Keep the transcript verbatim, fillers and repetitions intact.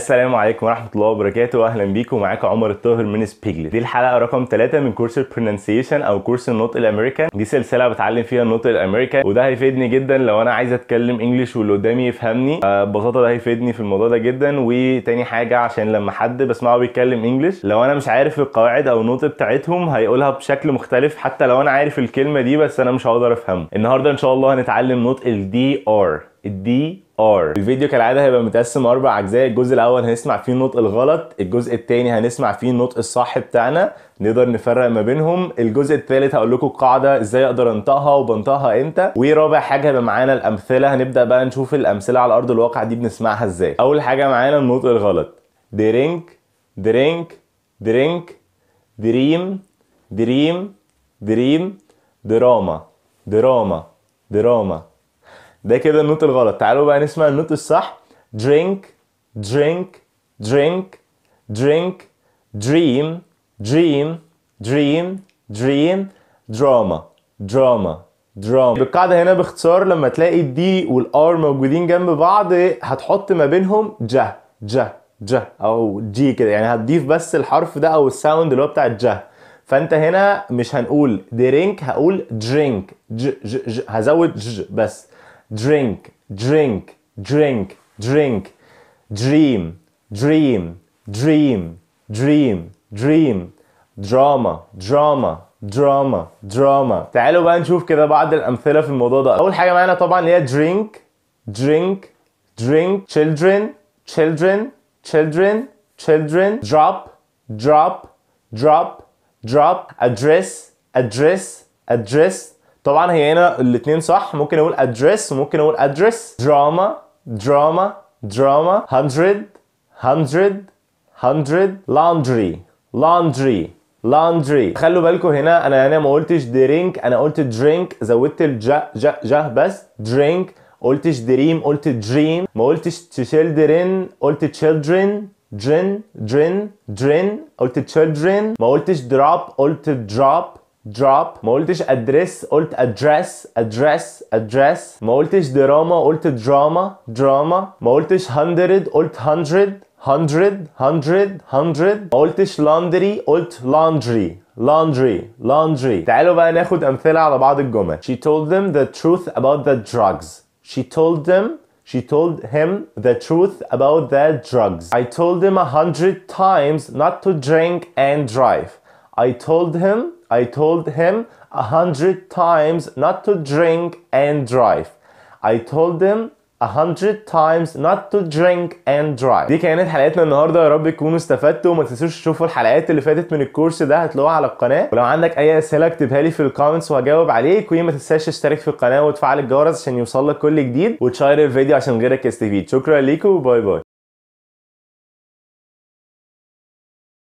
السلام عليكم ورحمة الله وبركاته. أهلا بيكم، معاكم عمر الطاهر من سبيجلي. دي الحلقة رقم ثلاثة من كورس البرونانسيشن أو كورس النطق الأمريكان. دي سلسلة بتعلم فيها النطق الأمريكان، وده هيفيدني جدا لو أنا عايز أتكلم إنجليش واللي قدامي يفهمني. ببساطة ده هيفيدني في الموضوع ده جدا. وتاني حاجة، عشان لما حد بسمعه بيتكلم إنجليش لو أنا مش عارف القواعد أو النطق بتاعتهم هيقولها بشكل مختلف، حتى لو أنا عارف الكلمة دي بس أنا مش هقدر أفهمها. النهاردة إن شاء الله هنتعلم نطق الدي آر. الدي ار. الفيديو كالعاده هيبقى متقسم اربع اجزاء. الجزء الاول هنسمع فيه النطق الغلط، الجزء الثاني هنسمع فيه النطق الصح بتاعنا نقدر نفرق ما بينهم، الجزء الثالث هقول لكم القاعده ازاي اقدر انطقها وبنطقها امتى، ورابع حاجه هيبقى معانا الامثله. هنبدا بقى نشوف الامثله على ارض الواقع دي بنسمعها ازاي. اول حاجه معانا النطق الغلط: درينك درينك درينك دريم دريم دريم دراما دراما دراما. ده كده النطق الغلط. تعالوا بقى نسمع النطق الصح: drink drink drink drink dream dream dream dream drama drama drama. بالقاعدة هنا باختصار لما تلاقي الدي والار موجودين جنب بعض هتحط ما بينهم جه جه جه او جي كده، يعني هتضيف بس الحرف ده او الساوند اللي هو بتاع الجه. فانت هنا مش هنقول درينك، هقول درينك ج ج ج هزود ج بس. drink drink drink drink dream dream dream dream dream drama drama drama drama. تعالوا بقى نشوف كده بعض الامثله في الموضوع ده. اول حاجه معانا طبعا اللي هي drink drink drink children children children children drop drop drop drop address address address. طبعا هي هنا الاثنين صح، ممكن اقول address وممكن اقول address. drama drama drama hundred hundred hundred laundry laundry laundry. خلوا بالكم هنا انا هنا ما قلتش drink، انا قلت drink، زودت الجا جا جا بس. drink قلتش dream، قلت dream. ما قلتش children، قلت children. drin drin drin قلت children. ما قلتش drop، قلت drop drop. ما قلتش address، قلت address address address. ما قلتش دراما، قلت drama drama. ما قلتش hundred، قلت hundred hundred hundred hundred. ما قلتش laundry، قلت laundry laundry laundry. تعالوا بقى ناخد امثله على بعض الجمل. she told them the truth about the drugs. she told them She told him the truth about the drugs. I told him a hundred times not to drink and drive. I told him I told him a hundred times not to drink and drive. I told him a hundred times not to drink and drive. دي كانت حلقتنا النهارده، يا رب تكونوا استفدتوا. وما تنسوش تشوفوا الحلقات اللي فاتت من الكورس ده هتلاقوها على القناه. ولو عندك اي اسئله اكتبها لي في الكومنتس وهجاوب عليك. وما تنساش تشترك في القناه وتفعل الجرس عشان يوصلك كل جديد، وتشير الفيديو عشان غيرك يستفيد. شكرا ليكم وباي باي.